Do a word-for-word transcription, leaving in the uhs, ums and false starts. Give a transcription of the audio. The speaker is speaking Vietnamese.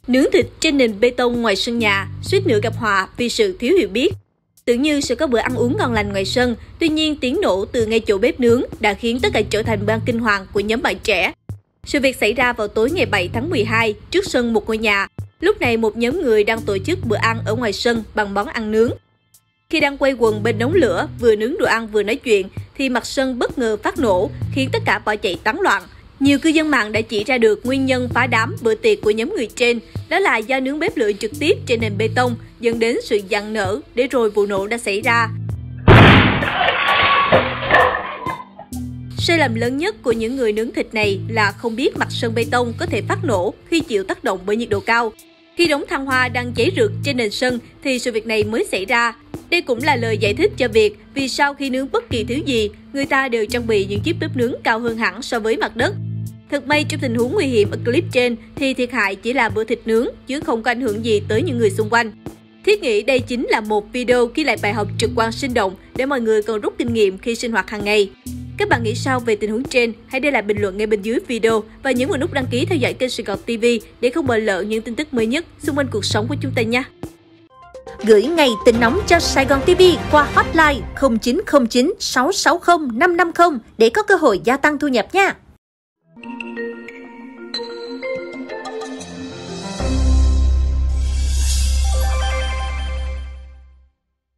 Nướng thịt trên nền bê tông ngoài sân nhà, suýt nữa gặp họa vì sự thiếu hiểu biết. Tưởng như sẽ có bữa ăn uống ngon lành ngoài sân, tuy nhiên tiếng nổ từ ngay chỗ bếp nướng đã khiến tất cả trở thành ban kinh hoàng của nhóm bạn trẻ. Sự việc xảy ra vào tối ngày bảy tháng mười hai trước sân một ngôi nhà. Lúc này một nhóm người đang tổ chức bữa ăn ở ngoài sân bằng món ăn nướng. Khi đang quay quần bên đống lửa, vừa nướng đồ ăn vừa nói chuyện, thì mặt sân bất ngờ phát nổ, khiến tất cả bỏ chạy tán loạn. Nhiều cư dân mạng đã chỉ ra được nguyên nhân phá đám bữa tiệc của nhóm người trên, đó là do nướng bếp lửa trực tiếp trên nền bê tông, dẫn đến sự giận nở, để rồi vụ nổ đã xảy ra. Sai lầm lớn nhất của những người nướng thịt này là không biết mặt sân bê tông có thể phát nổ khi chịu tác động bởi nhiệt độ cao. Khi đống than hoa đang cháy rực trên nền sân thì sự việc này mới xảy ra. Đây cũng là lời giải thích cho việc vì sao khi nướng bất kỳ thứ gì, người ta đều trang bị những chiếc bếp nướng cao hơn hẳn so với mặt đất. Thật may trong tình huống nguy hiểm ở clip trên thì thiệt hại chỉ là bữa thịt nướng chứ không có ảnh hưởng gì tới những người xung quanh. Thiết nghĩ đây chính là một video ghi lại bài học trực quan sinh động để mọi người còn rút kinh nghiệm khi sinh hoạt hàng ngày. Các bạn nghĩ sao về tình huống trên? Hãy để lại bình luận ngay bên dưới video và nhấn vào nút đăng ký theo dõi kênh Sài Gòn ti vi để không bỏ lỡ những tin tức mới nhất xung quanh cuộc sống của chúng ta nhé. Gửi ngay tin nóng cho Sài Gòn ti vi qua hotline không chín không chín sáu sáu không năm năm không để có cơ hội gia tăng thu nhập nha.